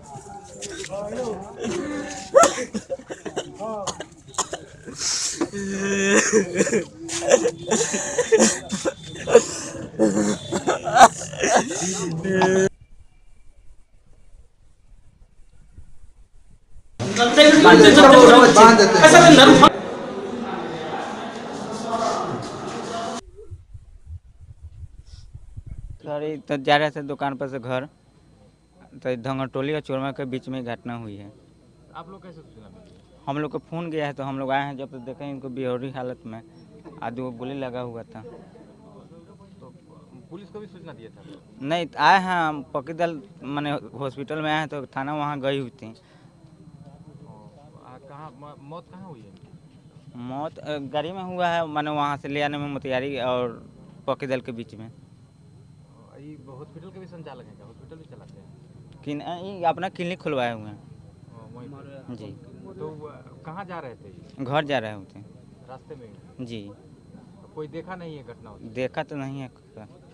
Sir तो जा रहे थे दुकान पर से घर, तो धंगरटोली और चोरमा के बीच में घटना हुई है। आप लोग कैसे सूचना मिली? हम लोग को फ़ोन गया है तो हम लोग आए हैं, जब तो देखें इनको बेहोशी हालत में, आदमी को गोली लगा हुआ था। तो पुलिस को भी सूचना दिया था? नहीं आए हैं हम, पकीदल मैंने हॉस्पिटल में आए हैं तो थाना वहाँ गई हुई थी। कहाँ मौत कहाँ हुई है? मौत गाड़ी में हुआ है, मैंने वहाँ से ले आने में मोतिहारी और पकीदल के बीच में। ये हॉस्पिटल के भी संचालक हैं क्या? हॉस्पिटल भी चलाते हैं? अपना क्लिनिक खुलवाए हुए हैं जी। तो कहाँ जा रहे थे? घर जा रहे होते रास्ते में जी। कोई देखा नहीं है घटना? देखा तो नहीं है।